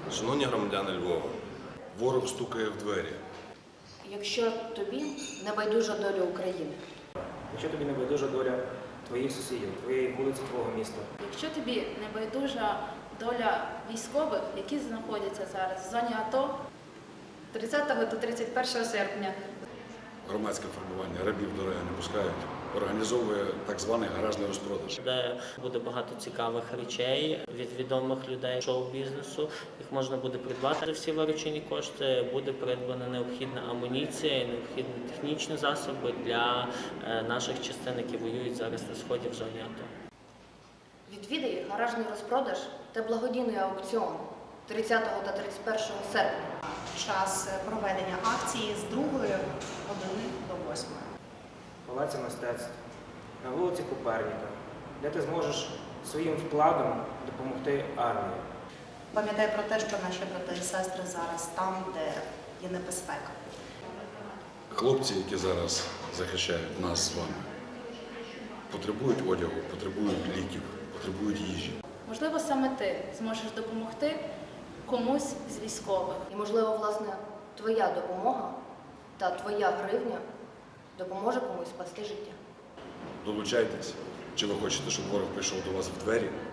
Шановні громадяни Львова, ворог стукає в двері. Якщо тобі не байдужа доля України. Якщо тобі не байдужа доля твоїх сусідів, твоєї вулиці, твого міста. Якщо тобі не байдужа доля військових, які знаходяться зараз в зоні АТО, 30 до 31 серпня. Громадське формування рабів дороги не пускають. Організовує так званий гаражний розпродаж. Де буде багато цікавих речей від відомих людей шоу-бізнесу. Їх можна буде придбати за всі виручені кошти. Буде придбана необхідна амуніція і необхідні технічні засоби для наших частин, які воюють зараз на сході в зоні АТО. Відвідай гаражний розпродаж та благодійний аукціон 30 та 31 серпня. Час проведення акції з 2 години до 8. В Палаці мистецтв, на вулиці Коперніка, де ти зможеш своїм вкладом допомогти армії. Пам'ятай про те, що наші брати і сестри зараз там, де є небезпека. Хлопці, які зараз захищають нас з вами, потребують одягу, потребують ліків, потребують їжі. можливо, саме ти зможеш допомогти комусь з військових. І, можливо, власне, твоя допомога та твоя гривня допоможе комусь спасти життя. Долучайтесь. Чи ви хочете, щоб ворог прийшов до вас в двері?